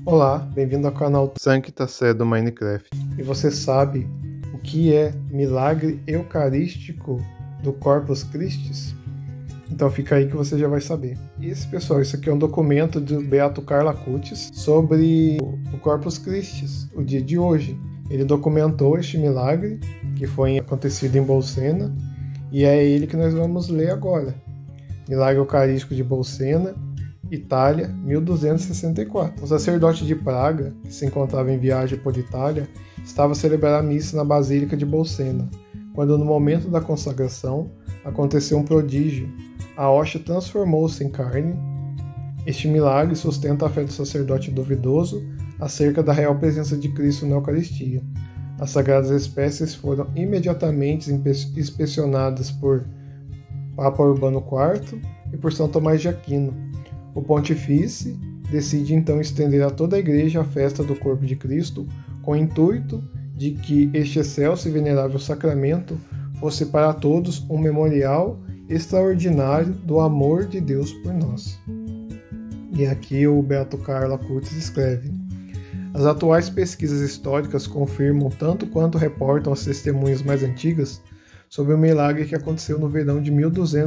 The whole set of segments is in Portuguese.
Olá, bem-vindo ao canal Sancta Sé do Minecraft. E você sabe o que é milagre eucarístico do Corpus Christi? Então fica aí que você já vai saber. Pessoal, isso aqui é um documento do Beato Carlo Acutis sobre o Corpus Christi, o dia de hoje. Ele documentou este milagre que foi acontecido em Bolsena e é ele que nós vamos ler agora. Milagre Eucarístico de Bolsena, Itália, 1264. O sacerdote de Praga, que se encontrava em viagem por Itália, estava a celebrar a missa na Basílica de Bolsena, quando no momento da consagração aconteceu um prodígio. A hóstia transformou-se em carne. Este milagre sustenta a fé do sacerdote duvidoso acerca da real presença de Cristo na Eucaristia. As sagradas espécies foram imediatamente inspecionadas por Papa Urbano IV e por São Tomás de Aquino. O pontífice decide então estender a toda a Igreja a festa do corpo de Cristo, com o intuito de que este excelso e venerável sacramento fosse para todos um memorial extraordinário do amor de Deus por nós. E aqui o Beato Carlo Acutis escreve: as atuais pesquisas históricas confirmam tanto quanto reportam as testemunhas mais antigas sobre o milagre que aconteceu no verão de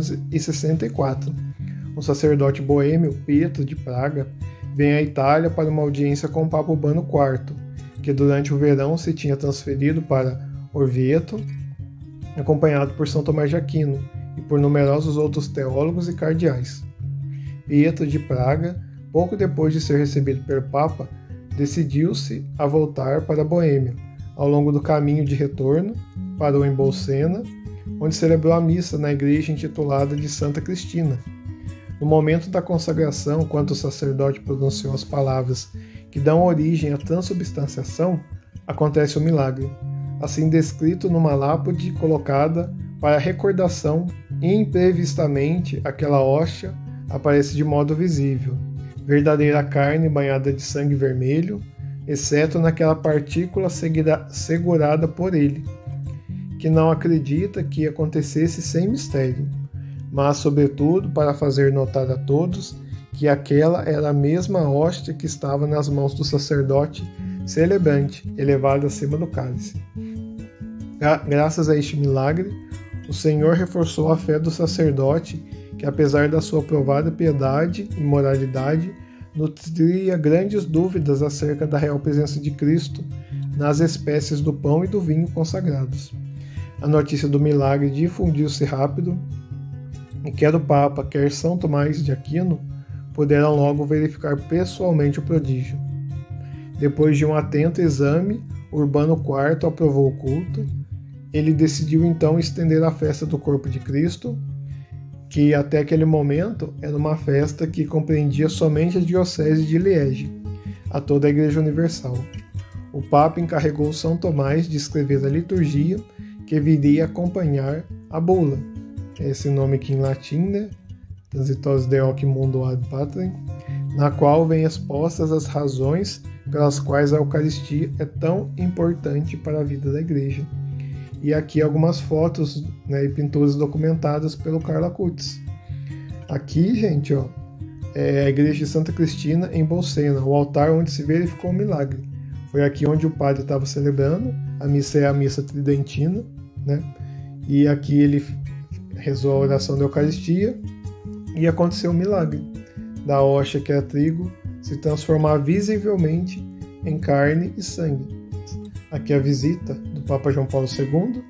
1264. Um sacerdote boêmio, Pietro de Praga, vem à Itália para uma audiência com o Papa Urbano IV, que durante o verão se tinha transferido para Orvieto, acompanhado por São Tomás de Aquino e por numerosos outros teólogos e cardeais. Pietro de Praga, pouco depois de ser recebido pelo Papa, decidiu-se a voltar para a Boêmia. Ao longo do caminho de retorno, parou em Bolsena, onde celebrou a missa na igreja intitulada de Santa Cristina. No momento da consagração, quando o sacerdote pronunciou as palavras que dão origem à transubstanciação, acontece o milagre, assim descrito numa lápide colocada para recordação. Imprevistamente, aquela hóstia aparece de modo visível, verdadeira carne banhada de sangue vermelho, exceto naquela partícula segurada por ele, que não acredita que acontecesse sem mistério, mas, sobretudo, para fazer notar a todos que aquela era a mesma hóstia que estava nas mãos do sacerdote celebrante, elevada acima do cálice. Graças a este milagre, o Senhor reforçou a fé do sacerdote, que, apesar da sua provada piedade e moralidade, nutria grandes dúvidas acerca da real presença de Cristo nas espécies do pão e do vinho consagrados. A notícia do milagre difundiu-se rápido, e quer o Papa, quer São Tomás de Aquino, puderam logo verificar pessoalmente o prodígio. Depois de um atento exame, Urbano IV aprovou o culto. Ele decidiu então estender a festa do corpo de Cristo, que até aquele momento era uma festa que compreendia somente a diocese de Liege, a toda a Igreja Universal. O Papa encarregou São Tomás de escrever a liturgia que viria a acompanhar a bula. Esse nome aqui em latim, né? Transitorius de hoc mundo ad patrem, na qual vêm expostas as razões pelas quais a Eucaristia é tão importante para a vida da Igreja. E aqui algumas fotos, né, e pinturas documentadas pelo Carlo Acutis. Aqui, gente, ó, é a Igreja de Santa Cristina em Bolsena, o altar onde se verificou o milagre. Foi aqui onde o padre estava celebrando, a missa é a missa tridentina, né? E aqui ele rezou a oração da Eucaristia e aconteceu o milagre da hóstia, que era trigo, se transformar visivelmente em carne e sangue. Aqui a visita do Papa João Paulo II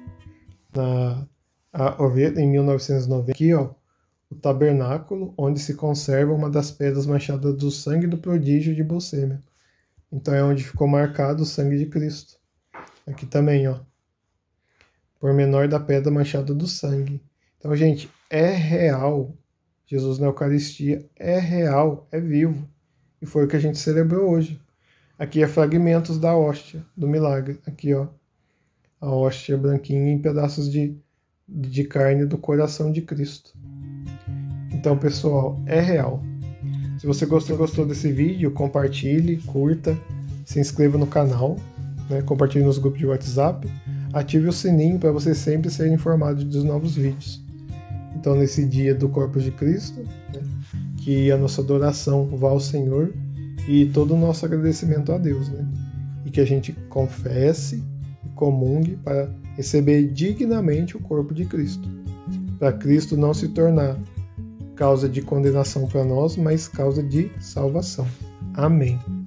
a Orvieto, em 1990. Aqui, ó, o tabernáculo, onde se conserva uma das pedras manchadas do sangue do prodígio de Bolsena. Então é onde ficou marcado o sangue de Cristo. Aqui também, ó, pormenor da pedra manchada do sangue. Então, gente, é real. Jesus na Eucaristia é real, é vivo. E foi o que a gente celebrou hoje. Aqui é fragmentos da hóstia, do milagre. Aqui, ó, a hóstia branquinha em pedaços de carne do coração de Cristo. Então, pessoal, é real. Se você gostou desse vídeo, compartilhe, curta, se inscreva no canal, né, compartilhe nos grupos de WhatsApp, ative o sininho para você sempre ser informado dos novos vídeos. Então, nesse dia do Corpus de Cristo, né, que a nossa adoração vá ao Senhor e todo o nosso agradecimento a Deus, né? E que a gente confesse e comungue para receber dignamente o corpo de Cristo, para Cristo não se tornar causa de condenação para nós, mas causa de salvação. Amém.